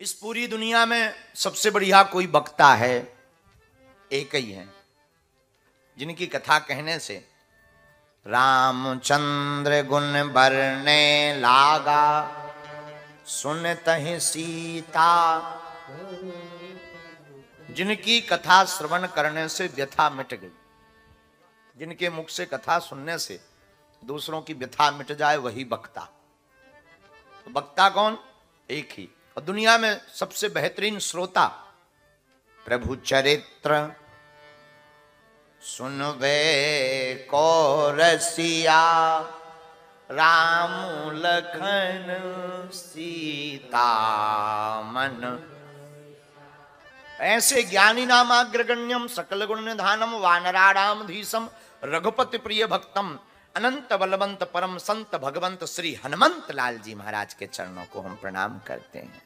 इस पूरी दुनिया में सबसे बढ़िया कोई वक्ता है, एक ही है, जिनकी कथा कहने से रामचंद्र गुण बरने लागा, सुनतहि सीता। जिनकी कथा श्रवण करने से व्यथा मिट गई, जिनके मुख से कथा सुनने से दूसरों की व्यथा मिट जाए, वही वक्ता। तो वक्ता कौन? एक ही। और दुनिया में सबसे बेहतरीन श्रोता प्रभु चरित्र सुनवे को रसिया, राम लखन सीता मन। ऐसे ज्ञानी नामाग्रगण्यम सकल गुण निधानम वानराणाम धीसम रघुपति प्रिय भक्तम अनंत बलवंत परम संत भगवंत श्री हनुमंत लाल जी महाराज के चरणों को हम प्रणाम करते हैं।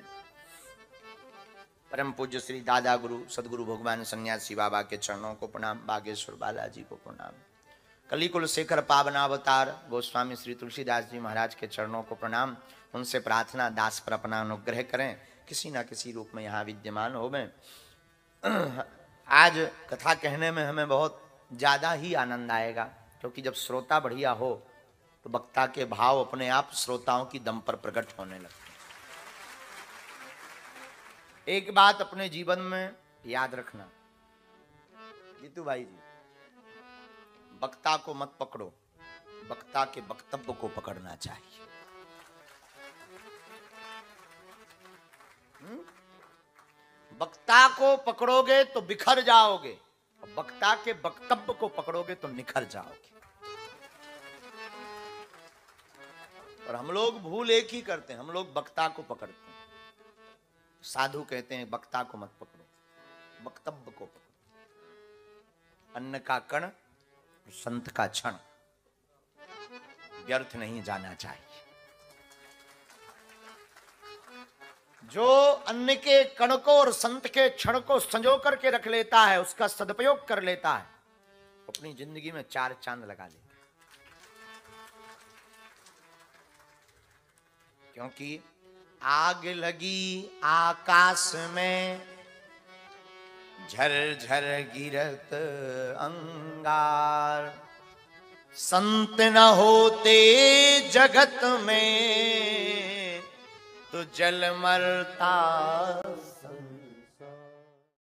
परम पूज्य श्री दादा गुरु सदगुरु भगवान सन्यासी बाबा के चरणों को प्रणाम, बागेश्वर बालाजी को प्रणाम, कलिकुल शेखर पावनावतार गोस्वामी श्री तुलसीदास जी महाराज के चरणों को प्रणाम। उनसे प्रार्थना दास पर अपना अनुग्रह करें, किसी ना किसी रूप में यहाँ विद्यमान हो में। आज कथा कहने में हमें बहुत ज़्यादा ही आनंद आएगा, क्योंकि जब श्रोता बढ़िया हो तो वक्ता के भाव अपने आप श्रोताओं की दम पर प्रकट होने लगते हैं। एक बात अपने जीवन में याद रखना जीतू भाई जी, वक्ता को मत पकड़ो, वक्ता के वक्तव्य को पकड़ना चाहिए। वक्ता को पकड़ोगे तो बिखर जाओगे, और वक्ता के वक्तव्य को पकड़ोगे तो निखर जाओगे। और हम लोग भूल एक ही करते हैं, हम लोग वक्ता को पकड़ते हैं। साधु कहते हैं वक्ता को मत पकड़ो, वक्तव्य को पकड़ो। अन्न का कण, संत का क्षण व्यर्थ नहीं जाना चाहिए। जो अन्न के कण को और संत के क्षण को संजो करके रख लेता है, उसका सदुपयोग कर लेता है, अपनी जिंदगी में 4 चांद लगा लेता है। क्योंकि आग लगी आकाश में, झरझर गिरत अंगार, संत न होते जगत में तो जल मरता